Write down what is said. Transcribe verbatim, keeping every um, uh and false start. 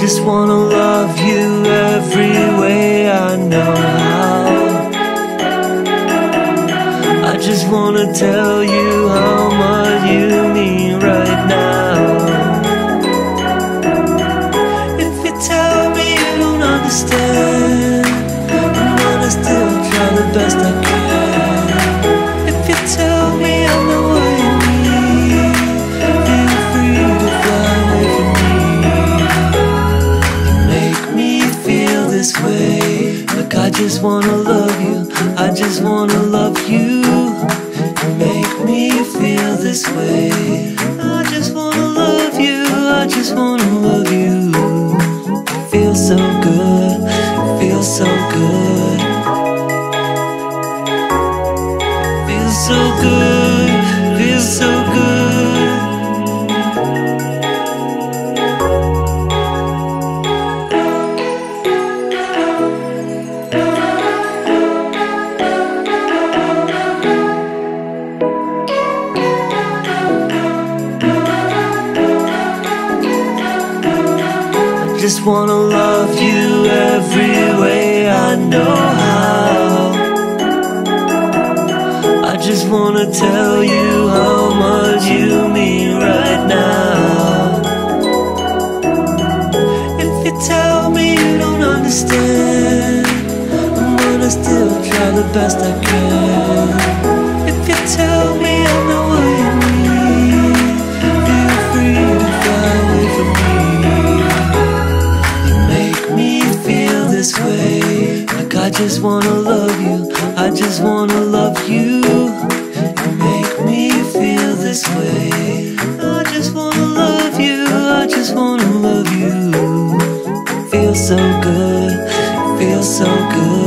just wanna love you every way I know how. I just wanna tell you how much you mean right now. If you tell me you don't understand, I'm gonna still try the best I can. If you tell me I'm not what you need, feel free to fly away from me. You make me feel this way, like I just wanna love you, I just wanna love you. You make me feel this way, I just wanna love you, I just wanna love you. Feel so good, feel so good, feel so good, feel so good. I just wanna love you every way I know how. I just wanna tell you how much you mean right now. If you tell me you don't understand, I'm gonna still try the best I can. If you tell me I'm not what you need, feel free to fly away from me. This way, like I just wanna love you, I just wanna love you. You make me feel this way, I just wanna love you, I just wanna love you. Feel so good, feel so good.